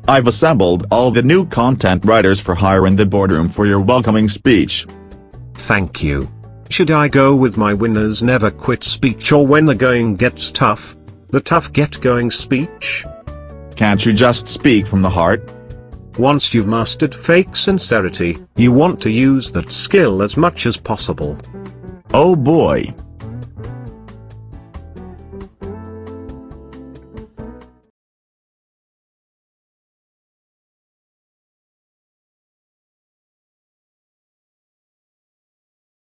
I've assembled all the new content writers for hire in the boardroom for your welcoming speech. Thank you. Should I go with my winners never quit speech or when the going gets tough, the tough get going speech? Can't you just speak from the heart? Once you've mastered fake sincerity, you want to use that skill as much as possible. Oh boy.